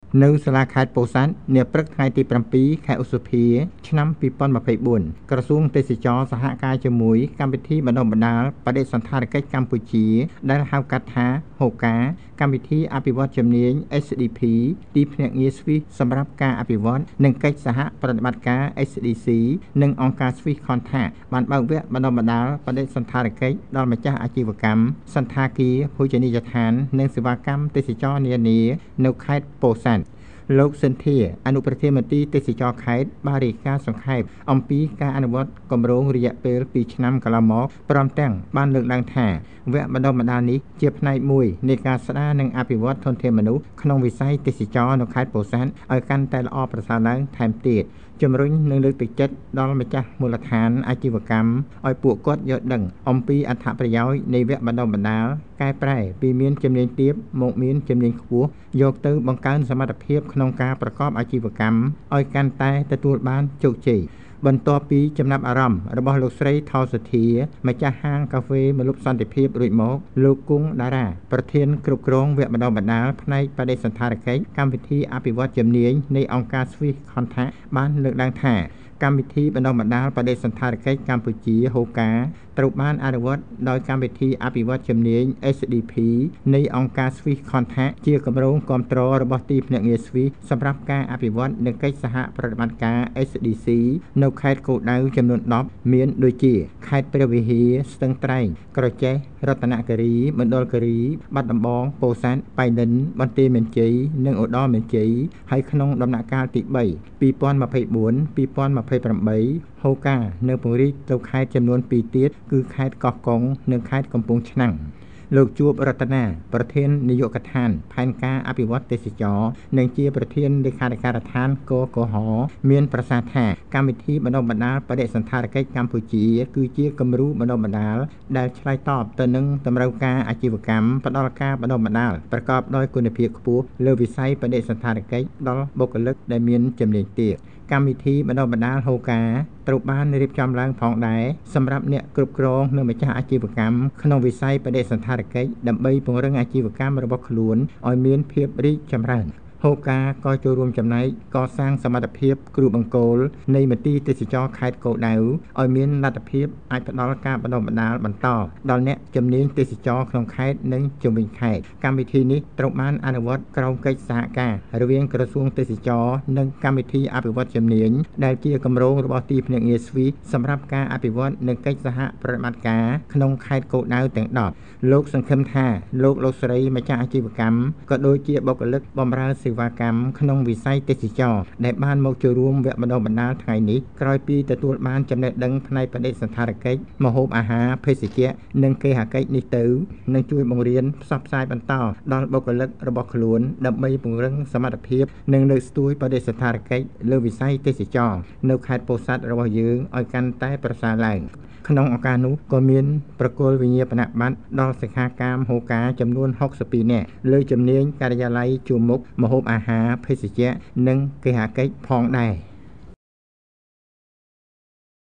នៅសាលាខេត្តពោធិ៍សាត់នាព្រឹកថ្ងៃទី7ខែឧសភាឆ្នាំ2024ក្រសួងទេសចរសហការជាមួយកម្មវិធីបណ្ដុះបណ្ដាលបដិសណ្ឋារកិច្ចកម្ពុជាដែលហៅកាត់ថាហូកាកម្មវិធីអភិវឌ្ឍជំនាញ SDP ទីភ្នាក់ងារស្វីសសម្រាប់ការអភិវឌ្ឍនិងកិច្ចសហប្រតិបត្តិការ SDC និងអង្គការស្វីសខនថាបានបើកវគ្គបណ្ដុះបណ្ដាលបដិសណ្ឋារកិច្ចដល់ម្ចាស់អាជីវកម្មសន្តាគារភោជនីយដ្ឋាននិងសេវាកម្មទេសចរនានានៅខេត្តពោធិ៍សាត់លោកសិនធាអនុប្រធានមន្ត្រីទេសចរខេត្តបានរាយការណ៍សង្ខេបអំពីការអនុវត្តគម្រោងរយៈពេល2ឆ្នាំកន្លងមកព្រមទាំងបានលើកឡើងថាវគ្គបណ្ដុះបណ្ដាលនេះជាផ្នែកមួយនៃការស្ដារនិងអភិវឌ្ឍធនធានមនុស្សក្នុងវិស័យទេសចរនៅខេត្តពោធិ៍សាត់ឲ្យកាន់តែល្អប្រសើរឡើងថែមទៀតជំរុញនិងលើកទឹកចិត្តដល់ម្ចាស់មូលដ្ឋានអាជីវកម្មឲ្យពួកគាត់យល់ដឹងអំពីអត្ថប្រយោជន៍នៃវគ្គបណ្ដុះបណ្ដាលកែប្រែពីមានជំនាញទាបមកមានជំនាញខ្ពស់យកទៅបង្កើនសមត្ថភាពក្នុងការប្រកបអាជីវកម្មឲ្យកាន់តែទទួលបានជោគជ័យបន្ទាប់ពីចំណាប់អារម្មណ៍របស់លោកស្រីថោសុធាម្ចាស់ហាងកាហ្វេមលុបសន្តិភាពរួចមកលោកគង់តារាប្រធានគ្រប់គ្រងវគ្គបណ្ដុះបណ្ដាលផ្នែកបដិសណ្ឋារកិច្ចកម្មវិធីអភិវឌ្ឍជំនាញនៃអង្គការស្វីសខនថាបានលើកឡើងថាកម្មវិធីបណ្ដុះបណ្ដាលបដិសណ្ឋារកិច្ចកម្ពុជាហូកាត្រូវបានអនុវត្តដោយកម្មវិធីអភិវឌ្ឍជំនាញ SDP នៃអង្គការស្វីសខនថាជាគម្រោងគាំទ្ររបស់ទីភ្នាក់ងារស្វីសសម្រាប់ការអភិវឌ្ឍនិងកិច្ចសហប្រតិបត្តិការ SDC នៅខេត្តគោលដៅចំនួន10មានដូចជាខេត្តព្រះវិហារស្ទឹងត្រែងក្រចេះរតនគិរីមណ្ឌលគិរីបាត់ដំបងពោធិ៍សាត់បៃលិនបន្ទាយមានជ័យនិងឧត្តរមានជ័យហើយក្នុងដំណាក់កាលទី3 2024-2028ហូកានៅពង្រីកទៅខេត្តចំនួន2ទៀតគឺខេត្តកោះកុងនិងខេត្តកំពង់ឆ្នាំងលោកជួបរតនាប្រធាននាយកដ្ឋានផែនការអភិវឌ្ឍទេសចរនិងជាប្រធានលេខាធិការដ្ឋានកកហមានប្រសាសន៍ថាកម្មវិធីបណ្ដុះបណ្ដាលបដិសណ្ឋារកិច្ចកម្ពុជាគឺជាគំរូបណ្ដុះបណ្ដាលដែលឆ្លើយតបទៅនឹងតម្រូវការអាជីវកម្មផ្ដល់ការបណ្ដុះបណ្ដាលប្រកបដោយគុណភាពខ្ពស់លើវិស័យបដិសណ្ឋារកិច្ចដល់បុគ្គលិកដែលមានជំនាញទាបកម្មវិធីបណ្ដុះបណ្ដាលហូកាត្រូវបានរៀបចំឡើងផងដែរសម្រាប់អ្នកគ្រប់គ្រងនិងម្ចាស់អាជីវកម្មក្នុងវិស័យបដិសណ្ឋារកិច្ចដើម្បីពង្រឹងអាជីវកម្មរបស់ខ្លួនឲ្យមានភាពរីកចម្រើនហូកាក៏ចូលរួមចំណែកកសាងសមត្ថភាពគ្រូបង្គោលនៃមន្ទីរទេសចរខេត្តគោលដៅឲ្យមានលទ្ធភាពអាចផ្ដល់ការបណ្ដុះបណ្ដាលបន្តដល់អ្នកជំនាញទេសចរក្នុងខេត្តនិងជុំវិញខេត្តកម្មវិធីនេះត្រូវបានអនុវត្តក្រោមកិច្ចសហការរវាងក្រសួងទេសចរនិងកម្មវិធីអភិវឌ្ឍជំនាញដែលជាគម្រោងរបស់ទីភ្នាក់ងារស្វីសសម្រាប់ការអភិវឌ្ឍនិងកិច្ចសហប្រតិបត្តិការក្នុងខេត្តគោលដៅទាំង10លោកសង្ឃឹមថាលោកស្រីម្ចាស់អាជីវកម្មក៏ដូចជាបុគ្គលិកបម្រើសេវាកម្មក្នុងវិស័យទេសចរដែលបានមកចូលរួមវគ្គបណ្ដុះបណ្ដាលថ្ងៃនេះក្រោយពីទទួលបានចំណេះដឹងផ្នែកបដិសណ្ឋារកិច្ចម្ហូបអាហារភេសជ្ជៈនិងគេហកិច្ចនេះទៅនឹងជួយបង្រៀនផ្សព្វផ្សាយបន្តដល់បុគ្គលិករបស់ខ្លួនដើម្បីពង្រឹងសមត្ថភាពនិងលើកស្ទួយបដិសណ្ឋារកិច្ចលើវិស័យទេសចរនៅខេត្តពោធិ៍សាត់របស់យើងឲ្យកាន់តែប្រសើរឡើងក្នុងឱកាសនោះក៏មានប្រគល់វិញ្ញាបនបត្រដល់សិក្ខាកាមហូកាចំនួន62នាក់លើជំនាញការិយាល័យជួរមុខម្ហូបអាហារភេសជ្ជៈនិងគេហកិច្ចផងដែរ